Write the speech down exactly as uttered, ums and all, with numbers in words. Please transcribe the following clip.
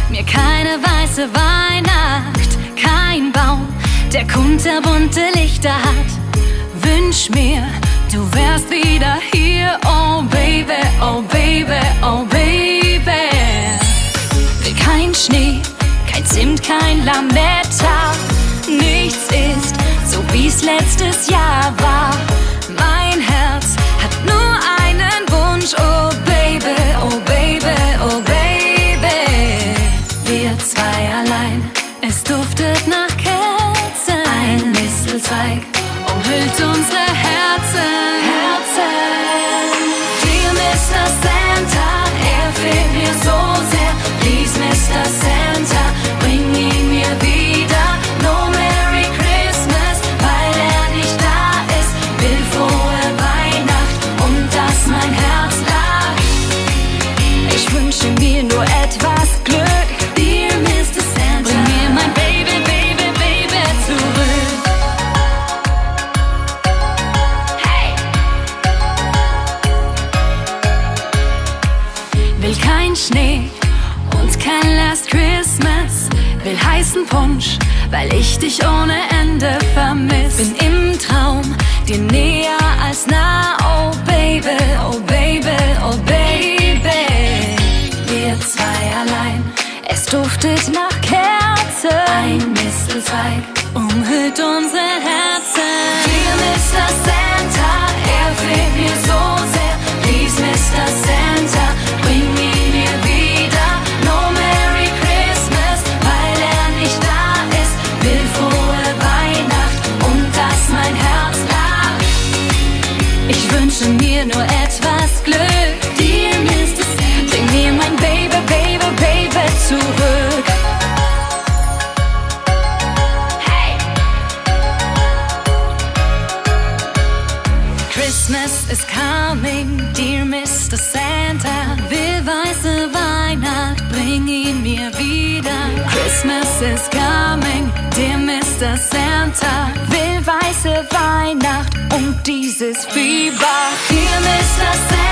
mir keine weiße Weihnacht, kein Baum, der kunterbunte Lichter hat. Wünsch mir, du wärst wieder hier, oh Baby, oh Baby, oh Baby. Will kein Schnee, kein Zimt, kein Lametta, nichts ist so wie's letztes Jahr war. Mein Herz hat nur einen Wunsch, oh Baby, oh Baby, oh Baby. Wir zwei allein, es duftet nach Kerzen. Ein Mistelzweig umhüllt unsere Herzen. Herzen. Dear Mister Santa, er fehlt mir so sehr. Please, Mister Santa, bring ihn mir wieder. No Merry Christmas, weil er nicht da ist. Will frohe Weihnacht und dass mein Herz lacht. Ich wünsche mir nur etwas Glück. Dear Mister Santa, bring mir mein Baby, Baby, Baby zurück. Hey! Will kein Schnee und kein Last Christmas. Will heißen Punsch, weil ich dich ohne Ende vermiss. Bin im Traum dir näher als nah, oh Baby, oh Baby, oh Baby. Wir zwei allein, es duftet nach Kerzen. Ein Mistelzweig umhüllt unsere Herzen. Dear Mister Santa, er fehlt mir so sehr. Please, Mister Santa, bring ihn mir wieder. No Merry Christmas, weil er nicht da ist. Will frohe Weihnacht und dass mein Herz lacht. Ich wünsche mir nur etwas Glück. Dear Mister Santa, bring mir mein Baby, Baby, Baby zurück. Hey! Christmas is coming, dear Mister Santa. Will weiße Weihnacht, bring ihn mir wieder. Christmas is coming, dear Mister Santa. Will weiße Weihnacht und dieses Fieber. Dear Mister Santa.